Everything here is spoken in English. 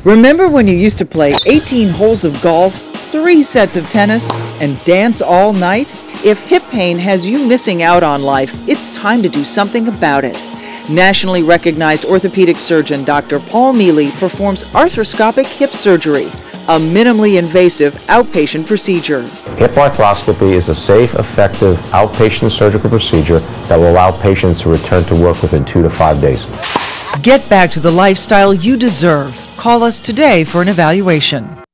Remember when you used to play 18 holes of golf, 3 sets of tennis, and dance all night? If hip pain has you missing out on life, it's time to do something about it. Nationally recognized orthopedic surgeon Dr. Paul Meli performs arthroscopic hip surgery, a minimally invasive outpatient procedure. Hip arthroscopy is a safe, effective outpatient surgical procedure that will allow patients to return to work within 2 to 5 days. Get back to the lifestyle you deserve. Call us today for an evaluation.